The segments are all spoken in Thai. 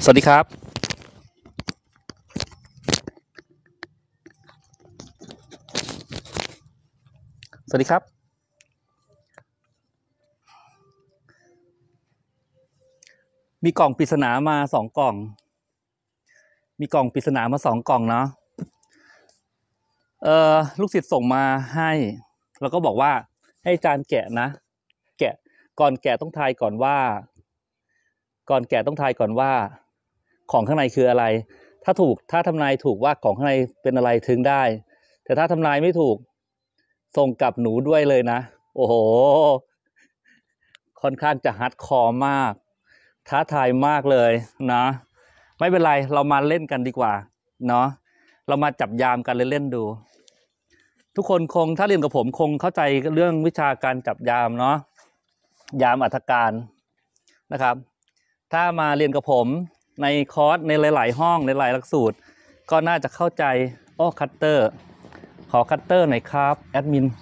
สวัสดีครับสวัสดีครับมีกล่องปริศนามา2 กล่องมีกล่องปริศนามา2 กล่องเนาะลูกศิษย์ส่งมาให้แล้วก็บอกว่าให้อาจารย์แกะนะแกะก่อนแกะต้องทายก่อนว่าของข้างในคืออะไรถ้าทำนายถูกว่าของข้างในเป็นอะไรถึงได้แต่ถ้าทำนายไม่ถูกส่งกลับหนูด้วยเลยนะโอ้โหค่อนข้างจะฮาร์ดคอร์มากท้าทายมากเลยนะไม่เป็นไรเรามาเล่นกันดีกว่าเนาะเรามาจับยามกันเล่นๆดูทุกคนถ้าเรียนกับผมคงเข้าใจเรื่องวิชาการจับยามเนาะยามอัฐการนะครับถ้ามาเรียนกับผมในคอร์สในหลายๆห้องในหลายหลักสูตรก็น่าจะเข้าใจคัตเตอร์ขอคัตเตอร์หน่อยครับแอดมิน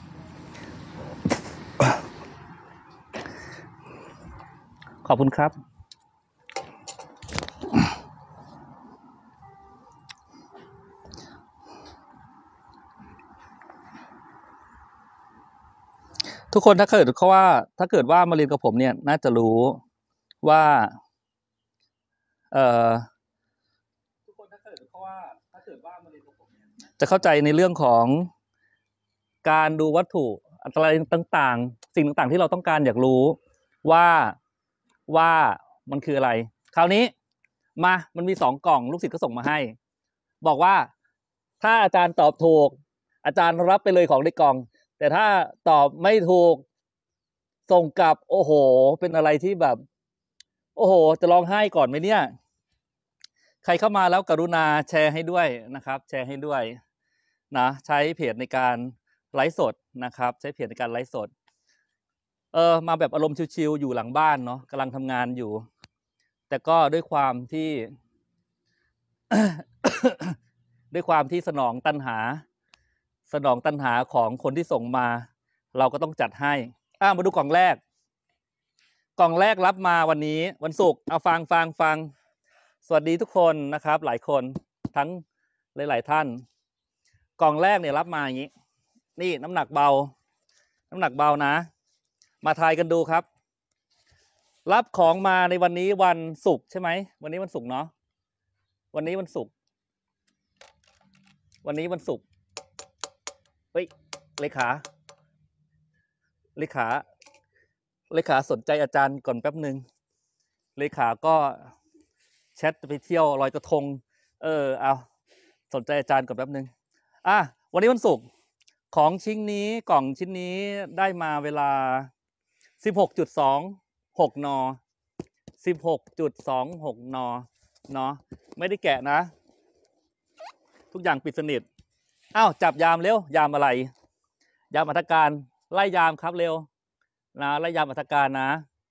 ขอบคุณครับทุกคนถ้าเกิดว่ามาเรียนกับผมเนี่ยน่าจะรู้ว่าทุกคนถ้าเกิดว่ามาเรียนกับผมเนี่ยจะเข้าใจในเรื่องของการดูวัตถุอะไรต่างๆสิ่งต่างๆที่เราต้องการอยากรู้ว่ามันคืออะไรคราวนี้มันมี2 กล่องลูกศิษย์ก็ส่งมาให้บอกว่าถ้าอาจารย์ตอบถูกอาจารย์รับไปเลยของในกล่องแต่ถ้าตอบไม่ถูกส่งกลับโอ้โหเป็นอะไรที่แบบโอ้โหจะร้องไห้ก่อนไหมเนี่ยใครเข้ามาแล้วกรุณาแชร์ให้ด้วยนะครับแชร์ให้ด้วยนะใช้เพจในการไลฟ์สดนะครับใช้เพจในการไลฟ์สดมาแบบอารมณ์ชิวๆอยู่หลังบ้านเนาะกำลังทำงานอยู่แต่ก็ด้วยความที่ ด้วยความที่สนองตัณหาของคนที่ส่งมาเราก็ต้องจัดให้มาดูกล่องแรกรับมาวันนี้วันศุกร์เอาฟังสวัสดีทุกคนนะครับหลายคนทั้งหลายๆท่านกล่องแรกเนี่ยรับมาอย่างนี้นี่น้ำหนักเบานะมาทายกันดูครับรับของมาในวันนี้วันศุกร์ใช่ไหมวันนี้วันศุกร์เนาะวันนี้วันศุกร์เฮ้ยเลขาสนใจอาจารย์ก่อนแป๊บนึงเลขาก็แชทไปเที่ยวลอยกระทงเอาสนใจอาจารย์ก่อนแป๊บนึงวันนี้วันศุกร์ของชิ้นนี้กล่องชิ้นนี้ได้มาเวลา 16.26 นเนาะไม่ได้แกะนะทุกอย่างปิดสนิทจับยามเร็วยามอะไรยามอัฐการไล่ยามครับเร็วนะไล่ยามอัฐการนะ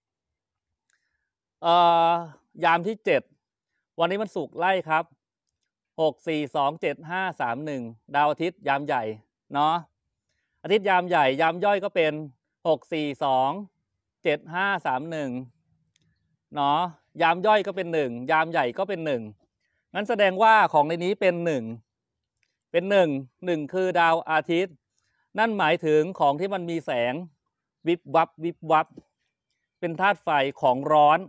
ยามที่7วันนี้มันศุกร์ไล่ครับ6 4 2 7 5 3 1ดาวอาทิตย์ยามใหญ่เนาะอาทิตย์ยามใหญ่ยามย่อยก็เป็น6 4 2 7 5 3 1เนาะยามย่อยก็เป็น1ยามใหญ่ก็เป็น1งั้นแสดงว่าของในนี้เป็น1คือดาวอาทิตย์นั่นหมายถึงของที่มันมีแสงวิบวับเป็นธาตุไฟของร้อน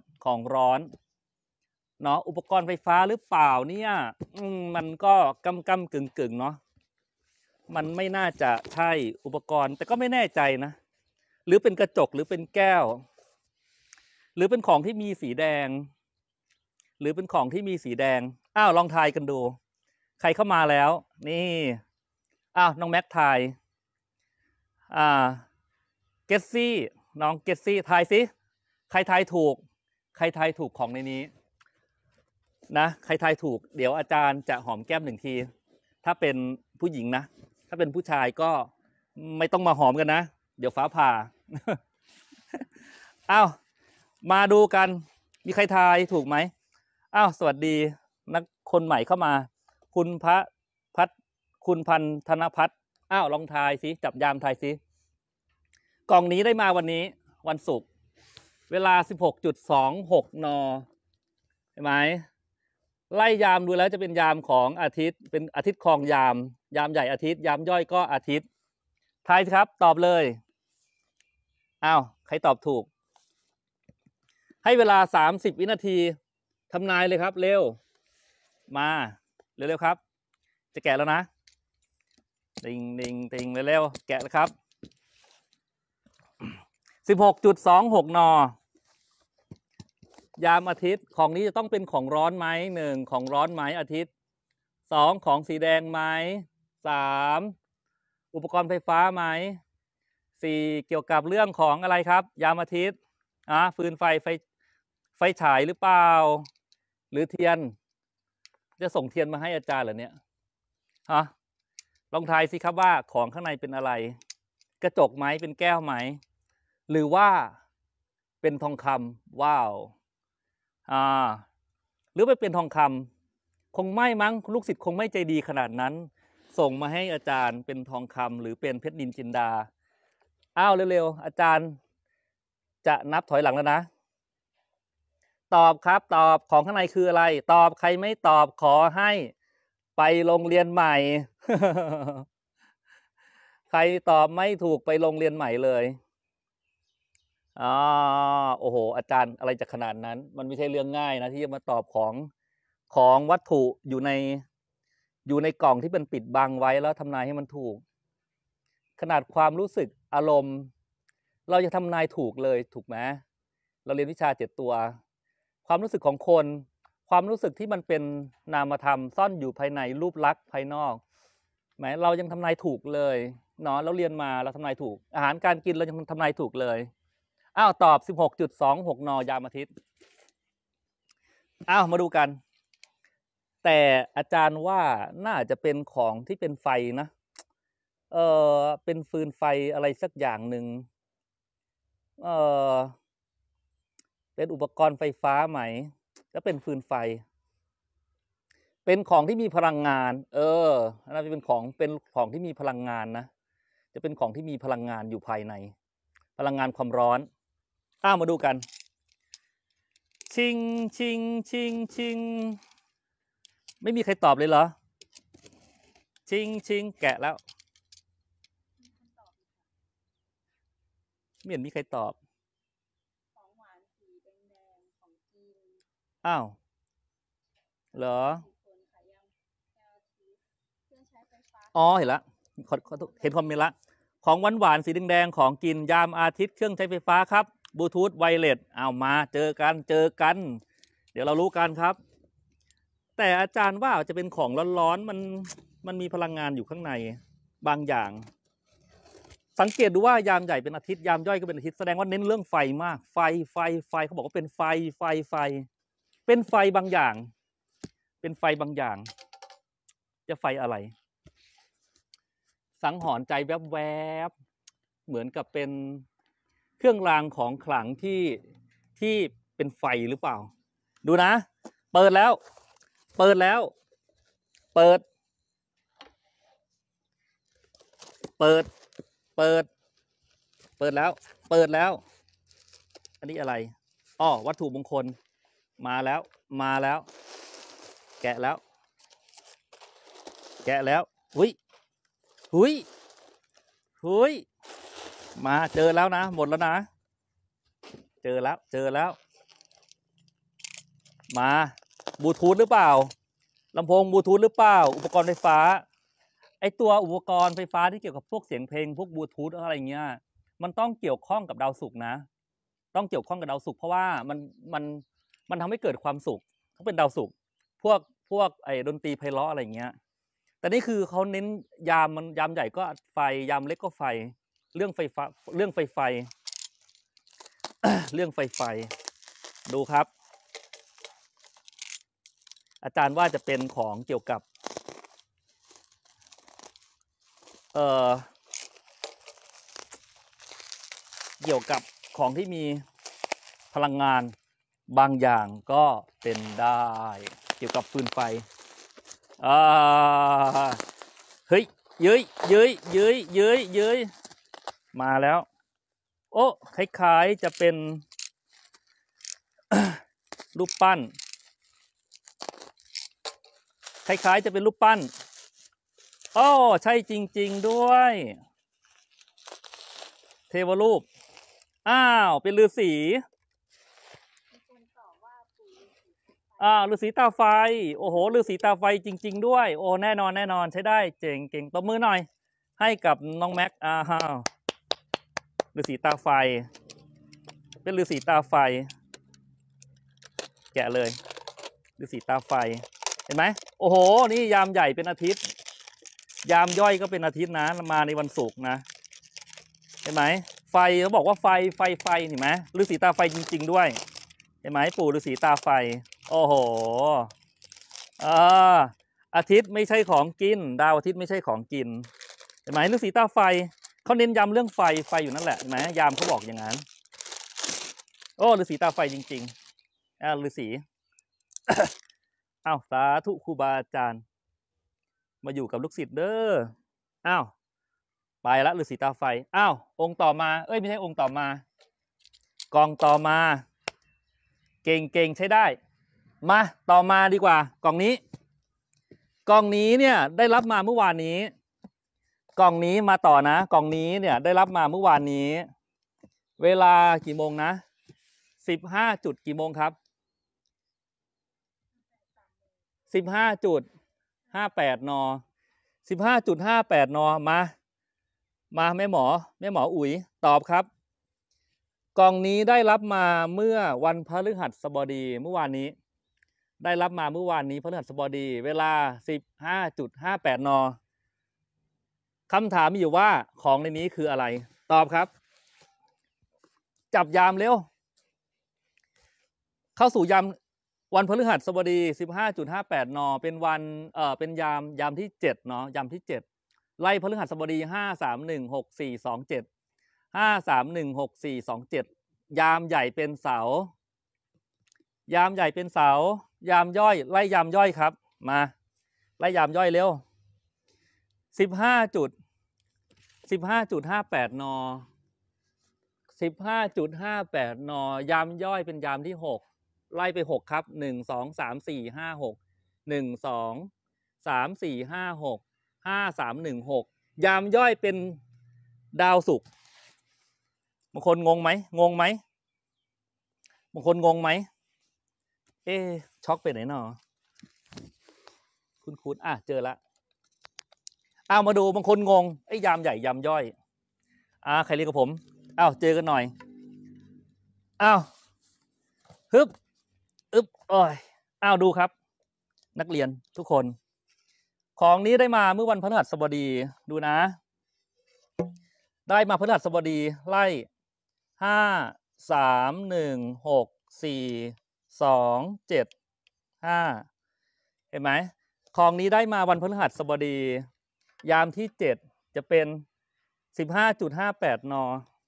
เนาะอุปกรณ์ไฟฟ้าหรือเปล่าเนี่ยมันก็กำกึ่งเนาะมันไม่น่าจะใช่อุปกรณ์แต่ก็ไม่แน่ใจนะหรือเป็นกระจกหรือเป็นแก้วหรือเป็นของที่มีสีแดงลองทายกันดูใครเข้ามาแล้วนี่น้องแม็กทายเกสซี่น้องเกสซี่ทายสิใครทายถูกของในนี้นะใครทายถูกเดี๋ยวอาจารย์จะหอมแก้ม1 ทีถ้าเป็นผู้หญิงนะถ้าเป็นผู้ชายก็ไม่ต้องมาหอมกันนะเดี๋ยวฟ้าผ่ามาดูกันมีใครทายถูกไหมสวัสดีนักคนใหม่เข้ามาคุณพันธนพัฒน์ลองทายสิจับยามทายสิกล่องนี้ได้มาวันนี้วันศุกร์เวลา 16.26 นเห็นไหมไล่ยามดูแล้วจะเป็นยามของอาทิตย์เป็นอาทิตย์ครองยามยามใหญ่อาทิตย์ยามย่อยก็อาทิตย์ทายสิครับตอบเลยอ้าวใครตอบถูกให้เวลา30 วินาทีทำนายเลยครับเร็วมาเร็วๆครับจะแกะแล้วนะติงติงติงเร็วๆแกะแล้วครับ16.26 น.ยามอาทิตย์ของนี้จะต้องเป็นของร้อนไหม1ของร้อนไหมอาทิตย์2ของสีแดงไหม3อุปกรณ์ไฟฟ้าไหม4เกี่ยวกับเรื่องของอะไรครับยามอาทิตย์ฟืนไฟฉายหรือเปล่าหรือเทียนจะส่งเทียนมาให้อาจารย์เหรอเนี่ยลองทายสิครับว่าของข้างในเป็นอะไรกระจกไหมเป็นแก้วไหมหรือว่าเป็นทองคำว้าวหรือไปเป็นทองคำคงไม่มั้งลูกศิษย์คงไม่ใจดีขนาดนั้นส่งมาให้อาจารย์เป็นทองคำหรือเป็นเพชรนินจินดาอ้าวเร็วๆอาจารย์จะนับถอยหลังแล้วนะตอบครับตอบของข้างในคืออะไรตอบใครไม่ตอบขอให้ไปโรงเรียนใหม่ ใครตอบไม่ถูกไปโรงเรียนใหม่เลยโอ้โหอาจารย์อะไรจะขนาดนั้นมันไม่ใช่เรื่องง่ายนะที่จะมาตอบของวัตถุอยู่ในกล่องที่เป็นปิดบังไว้แล้วทำนายให้มันถูกขนาดความรู้สึกอารมณ์เราจะทำนายถูกเลยถูกไหมเราเรียนวิชา7 ตัวความรู้สึกของคนความรู้สึกที่มันเป็นนามธรรมซ่อนอยู่ภายในรูปลักษณ์ภายนอกแม้เรายังทำนายถูกเลยเนาะเราเรียนมาเราทำนายถูกอาหารการกินเรายังทำนายถูกเลยอ้าวตอบ 16.26 น.ยามอาทิตย์อ้าวมาดูกันแต่อาจารย์ว่าน่าจะเป็นของที่เป็นไฟนะเป็นฟืนไฟอะไรสักอย่างหนึ่งเป็นอุปกรณ์ไฟฟ้าไหมแล้วเป็นฟืนไฟเป็นของที่มีพลังงานน่าจะเป็นของที่มีพลังงานนะจะเป็นของที่มีพลังงานอยู่ภายในพลังงานความร้อนมาดูกันชิงชิงชิงชิงไม่มีใครตอบเลยเหรอชิงชิงแกะแล้วไม่เห็นมีใครตอบของหวานสีแดงๆของกินอ้าวเหรอเห็นละเห็นคอมเมนต์ละของหวานสีแดงๆของกินยามอาทิตย์เครื่องใช้ไฟฟ้าครับบลูทูธไวเลสมาเจอกันเดี๋ยวเรารู้กันครับแต่อาจารย์ว่าจะเป็นของร้อนๆมันมีพลังงานอยู่ข้างในบางอย่างสังเกตดูว่ายามใหญ่เป็นอาทิตย์ยามย่อยก็เป็นอาทิตย์แสดงว่าเน้นเรื่องไฟมากไฟเขาบอกว่าเป็นไฟเป็นไฟบางอย่างเป็นไฟบางอย่างจะไฟอะไรสังหรณ์ใจแวบๆเหมือนกับเป็นเครื่องรางของขลังที่เป็นไฟหรือเปล่าดูนะเปิดแล้วเปิดแล้วเปิดแล้วอันนี้อะไรวัตถุมงคลมาแล้วแกะแล้วหุยมาเจอแล้วนะหมดแล้วนะเจอแล้วมาบลูทูธหรือเปล่าลำโพงบลูทูธหรือเปล่าอุปกรณ์ไฟฟ้าไอตัวอุปกรณ์ไฟฟ้าที่เกี่ยวกับพวกเสียงเพลงพวกบลูทูธอะไรเงี้ยมันต้องเกี่ยวข้องกับดาวศุกร์นะต้องเกี่ยวข้องกับดาวศุกร์เพราะว่ามันทำให้เกิดความสุขเขาเป็นดาวศุกร์พวกไอดนตรีไพเราะอะไรเงี้ยแต่นี่คือเขาเน้นยามใหญ่ก็ไฟยามเล็กก็ไฟเรื่องไฟฟ้าเรื่องไฟดูครับอาจารย์ว่าจะเป็นของเกี่ยวกับของที่มีพลังงานบางอย่างก็เป็นได้เกี่ยวกับฟืนไฟเฮ้ยเย้ยมาแล้วโอ้คล้ายๆจะเป็นรูปปั้นคล้ายๆจะเป็นรูปปั้นโอ้ใช่จริงๆด้วย เทวรูปอ้าวเป็นฤาษีฤาษีตาไฟโอ้โหฤาษีตาไฟจริงๆด้วยโอ้แน่นอนแน่นอนใช้ได้เจ๋งเก่งตบมือหน่อยให้กับน้องแม็กฤาษีตาไฟเป็นฤาษีตาไฟแกะเลยฤาษีตาไฟเห็นไหมโอ้โหนี่ยามใหญ่เป็นอาทิตย์ยามย่อยก็เป็นอาทิตย์นะมาในวันศุกร์นะเห็นไหมไฟเขาบอกว่าไฟเห็นไหมฤาษีตาไฟจริงๆด้วยเห็นไหมปู่ฤาษีตาไฟโอ้โหอาทิตย์ไม่ใช่ของกินดาวอาทิตย์ไม่ใช่ของกินเห็นไหมฤาษีตาไฟเขาเน้นย้ำเรื่องไฟอยู่นั่นแหละเห็นไหมยามเขาบอกอย่างนั้นโอ้ฤาษีตาไฟจริงๆฤาษี อ้าวสาธุครูบาอาจารย์มาอยู่กับลูกศิษย์เด้ออ้าวไปละฤาษีตาไฟอ้าวองค์ต่อมาไม่ใช่องค์ต่อมากองต่อมาเก่งใช้ได้มาต่อมาดีกว่ากล่องนี้เนี่ยได้รับมาเมื่อวานนี้กล่องนี้มาต่อนะกล่องนี้เนี่ยได้รับมาเมื่อวานนี้เวลากี่โมงนะ15 จุดกี่โมงครับ15.58 น15.58 นมาแม่หมออุ๋ยตอบครับกล่องนี้ได้รับมาเมื่อวันพฤหัสบดีเมื่อวานนี้ได้รับมาเมื่อวานนี้พฤหัสบดีเวลา 15.58 นคำถามมีอยู่ว่าของในนี้คืออะไรตอบครับจับยามเร็วเข้าสู่ยามวันพฤหัสบดี 15.58 นเป็นวันเป็นยามที่7เนาะยามที่7ไล่พฤหัสบดี5316427 5316427ยามใหญ่เป็นเสายามใหญ่เป็นเสายามย่อยไล่ยามย่อยครับมาไล่ยามย่อยเร็ว15.58 น15.58 นยามย่อยเป็นยามที่6ไล่ไป6ครับ1 2 3 4 5 6 1 2 3 4 5 6 5 3 1 6ยามย่อยเป็นดาวศุกร์บางคนงงไหมบางคนงงไหมช็อกไปไหนหนอคุณเจอละมาดูบางคนงงยามใหญ่ยามย่อยใครเรียกกับผมเจอกันหน่อยฮึบดูครับนักเรียนทุกคนของนี้ได้มาเมื่อวันพฤหัสบดีดูนะได้มาพฤหัสบดีไล่5 3 1 6 4 2 7 5เห็นไหมของนี้ได้มาวันพฤหัสบดียามที่7จะเป็น 15.58 น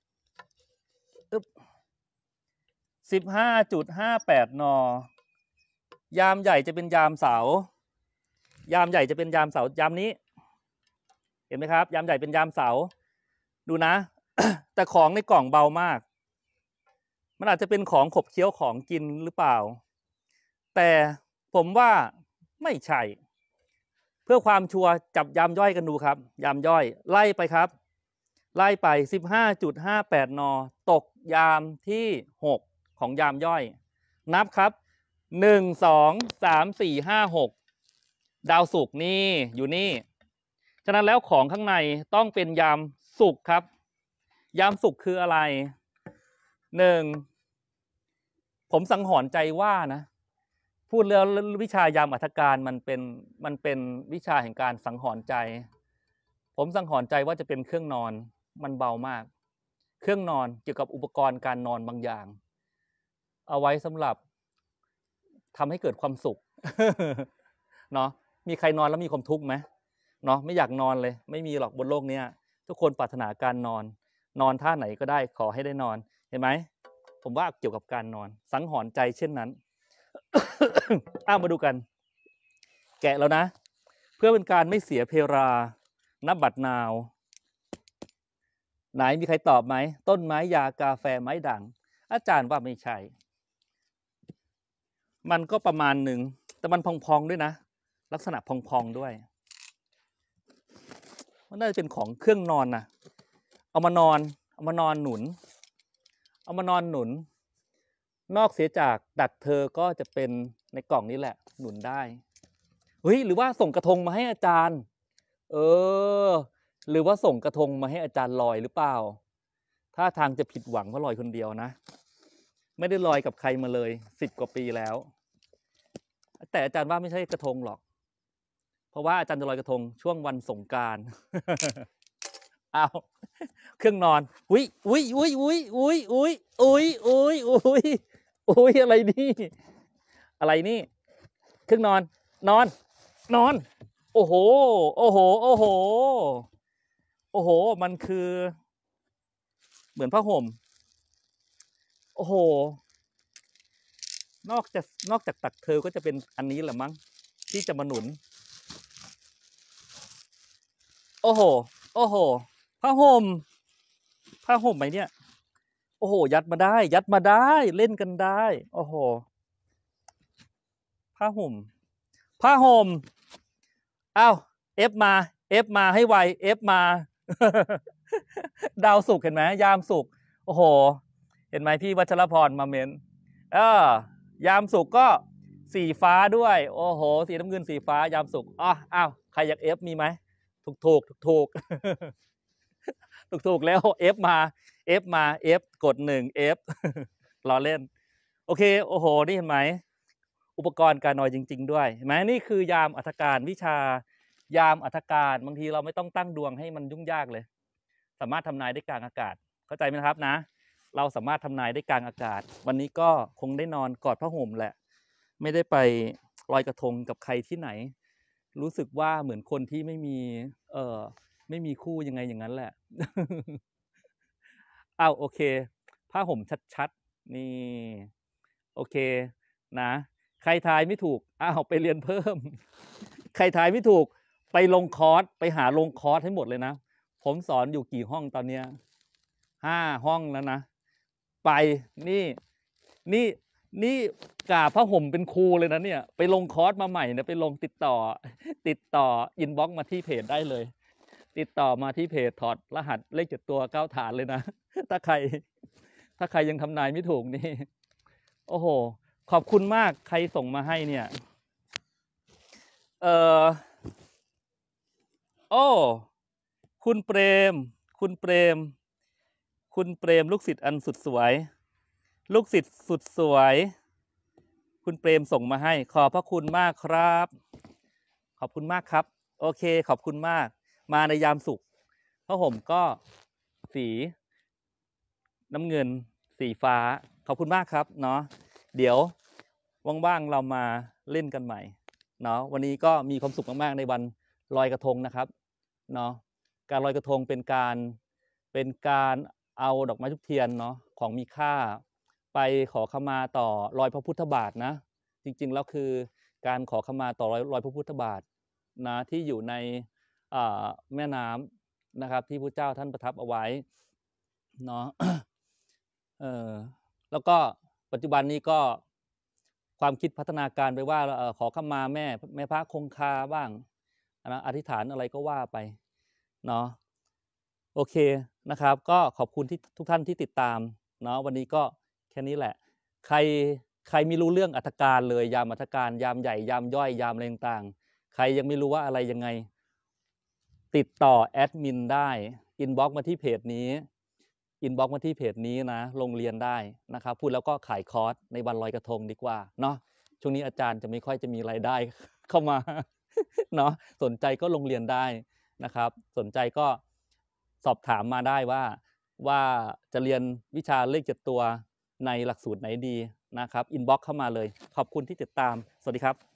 15.58 นยามใหญ่จะเป็นยามเสาร์ยามใหญ่จะเป็นยามเสาร์ยามนี้เห็นไหมครับยามใหญ่เป็นยามเสาร์ดูนะ แต่ของในกล่องเบามากมันอาจจะเป็นของขบเคี้ยวของกินหรือเปล่าแต่ผมว่าไม่ใช่เพื่อความชัวร์จับยามย่อยกันดูครับยามย่อยไล่ไปครับไล่ไป 15.58 นตกยามที่6ของยามย่อยนับครับ1 2 3 4 5 6ดาวศุกร์นี่อยู่นี่ฉะนั้นแล้วของข้างในต้องเป็นยามศุกร์ครับยามศุกร์คืออะไรผมสังหรณ์ใจว่านะพูดเรื่องวิชายามอัฐการมันเป็นวิชาแห่งการสังหรณ์ใจผมสังหรณ์ใจว่าจะเป็นเครื่องนอนมันเบามากเครื่องนอนเกี่ยวกับอุปกรณ์การนอนบางอย่างเอาไว้สำหรับทำให้เกิดความสุข เนาะมีใครนอนแล้วมีความทุกข์ไหมเนาะไม่อยากนอนเลยไม่มีหรอกบนโลกนี้ทุกคนปรารถนาการนอนท่าไหนก็ได้ขอให้ได้นอนเห็นไหมผมว่าเกี่ยวกับการนอนสังหรณ์ใจเช่นนั้น มาดูกันแกะแล้วนะเพื่อเป็นการไม่เสียเพรานับบัดนาวไหนมีใครตอบไหมต้นไม้ยากาแฟไม้ด่างอาจารย์ว่าไม่ใช่มันก็ประมาณหนึ่งแต่มันพองๆด้วยนะลักษณะพองๆด้วยมันน่าจะเป็นของเครื่องนอนนะเอามานอนหนุนเอามานอนหนุนนอกเสียจากดักเธอก็จะเป็นในกล่องนี้แหละหนุนได้เฮ้ยหรือว่าส่งกระทงมาให้อาจารย์หรือว่าส่งกระทงมาให้อาจารย์ลอยหรือเปล่าถ้าทางจะผิดหวังเพราะลอยคนเดียวนะไม่ได้ลอยกับใครมาเลย10 กว่าปีแล้วแต่อาจารย์ว่าไม่ใช่กระทงหรอกเพราะว่าอาจารย์จะลอยกระทงช่วงวันสงกรานต์ เอาเครื่องนอนอุ้ยอะไรนี่เครื่องนอนโอ้โหมันคือเหมือนผ้าห่มโอ้โหนอกจากตักเธอก็จะเป็นอันนี้แหละมั้งที่จะมาหนุนโอ้โหผ้าห่มไหมเนี่ยโอ้โหยัดมาได้เล่นกันได้โอ้โหผ้าห่มอ้าวเอฟมาให้ไวเอฟมา ดาวศุกร์เห็นไหมยามศุกร์โอ้โหเห็นไหมพี่วัชรพรมาเมนยามศุกร์ก็สีฟ้าด้วยโอ้โหสีน้ำเงินสีฟ้ายามศุกร์อ้าวใครอยากเอฟมีไหมถูก ถูกแล้วเอฟมาเอฟกด1เอฟล้อเล่นโอเคโอ้โหนี่เห็นไหมอุปกรณ์การนอยจริงๆด้วยเห็นไหมนี่คือยามอัฐการวิชายามอัฐการบางทีเราไม่ต้องตั้งดวงให้มันยุ่งยากเลยสามารถทำนายได้กลางอากาศเข้าใจไหมครับนะเราสามารถทำนายได้กลางอากาศวันนี้ก็คงได้นอนกอดผ้าห่มแหละไม่ได้ไปลอยกระทงกับใครที่ไหนรู้สึกว่าเหมือนคนที่ไม่มีคู่ยังไงอย่างนั้นแหละ โอเคผ้าห่มชัดๆนี่โอเคนะใครทายไม่ถูกไปเรียนเพิ่ม ใครทายไม่ถูกไปลงคอร์สไปหาลงคอร์สให้หมดเลยนะผมสอนอยู่กี่ห้องตอนเนี้ย5 ห้องแล้วนะไปนี่กาผ้าห่มเป็นครูเลยนะเนี่ยไปลงคอร์สมาใหม่นะไปลงติดต่ออินบ็อกซ์มาที่เพจได้เลยติดต่อมาที่เพจถอดรหัสเลข7 ตัว 9 ฐานเลยนะถ้าใครยังทำนายไม่ถูกนี่โอ้โหขอบคุณมากใครส่งมาให้เนี่ยคุณเปรมลูกศิษย์อันสุดสวยลูกศิษย์สุดสวยคุณเปรมส่งมาให้ขอบพระคุณมากครับขอบคุณมากครับโอเคขอบคุณมากมาในยามสุขผ้าห่มก็สีน้ำเงินสีฟ้าขอบคุณมากครับเนาะเดี๋ยวว่างๆเรามาเล่นกันใหม่เนาะวันนี้ก็มีความสุขมากๆในวันลอยกระทงนะครับเนาะการลอยกระทงเป็นการเอาดอกไม้ทูบเทียนเนาะของมีค่าไปขอขมาต่อรอยพระพุทธบาทนะจริงๆแล้วคือการขอขมาต่อรอยพระพุทธบาทนะที่อยู่ในแม่น้ำนะครับที่พระเจ้าท่านประทับเอาไว้เนาะ แล้วก็ปัจจุบันนี้ก็ความคิดพัฒนาการไปว่าขอขมาแม่พระคงคาบ้างนะอธิษฐานอะไรก็ว่าไปเนาะโอเคนะครับก็ขอบคุณที่ทุกท่านที่ติดตามเนาะวันนี้ก็แค่นี้แหละใครไม่รู้เรื่องอัฐการเลยยามอัฐการยามใหญ่ยามย่อยยามอะไรต่างๆใครยังไม่รู้ว่าอะไรยังไงติดต่อแอดมินได้อินบ็อกซ์มาที่เพจนี้นะโรงเรียนได้นะครับพูดแล้วก็ขายคอร์สในวันลอยกระทงดีกว่าเนาะช่วงนี้อาจารย์จะไม่ค่อยจะมีรายได้เข้ามา เนาะสนใจก็โรงเรียนได้นะครับสนใจก็สอบถามมาได้ว่าจะเรียนวิชาเลข7 ตัวในหลักสูตรไหนดีนะครับอินบ็อกซ์เข้ามาเลยขอบคุณที่ติดตามสวัสดีครับ